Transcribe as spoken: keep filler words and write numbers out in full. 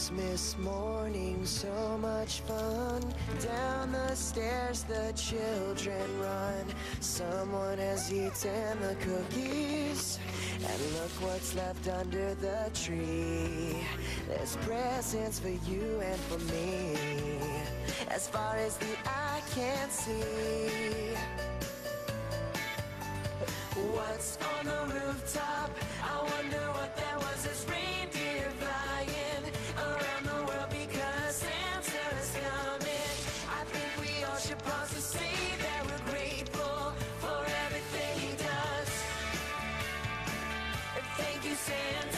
Christmas morning, so much fun. Down the stairs the children run. Someone has eaten the cookies, and look what's left under the tree. There's presents for you and for me, as far as the eye can see. What's on the rooftop? I wonder what that was. It's reindeer flying around the world because Santa's coming. I think we all should pause to say that we're grateful for everything he does. Thank you, Santa.